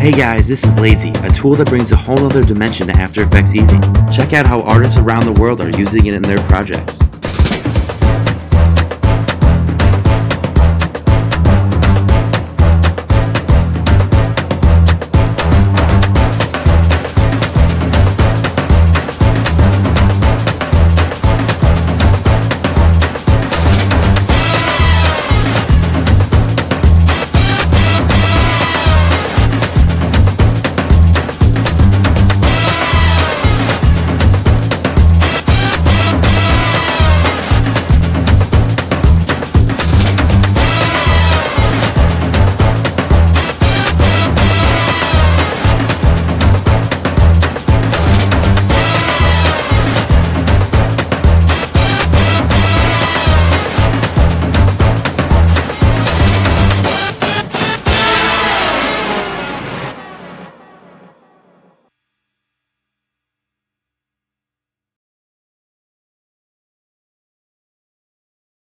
Hey guys, this is Lazy, a tool that brings a whole other dimension to After Effects easy. Check out how artists around the world are using it in their projects.